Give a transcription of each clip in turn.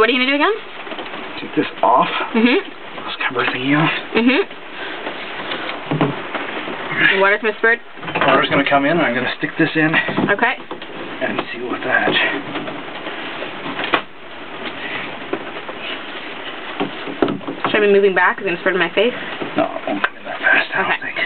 what are you going to do again? Take this off. Mm-hmm. This cover thingy off. Mm-hmm. What is Miss Bird? Water's going to come in, and I'm going to stick this in. Okay. And see what that. Should I be moving back? Is it going to spread in my face? No, it won't come in that fast, I don't think.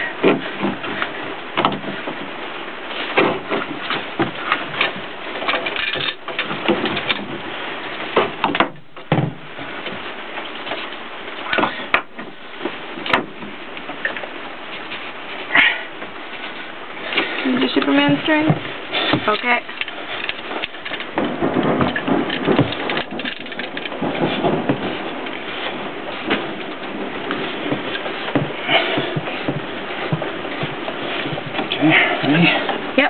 The Superman string? Okay. Okay, ready? Yep.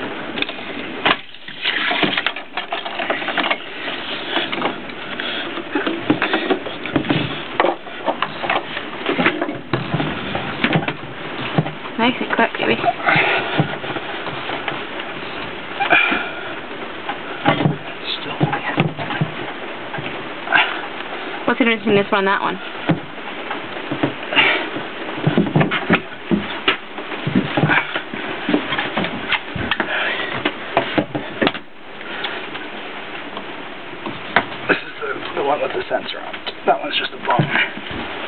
Nice and quick, baby. What's the difference between this one and that one? This is the one with the sensor on it. That one's just a bum.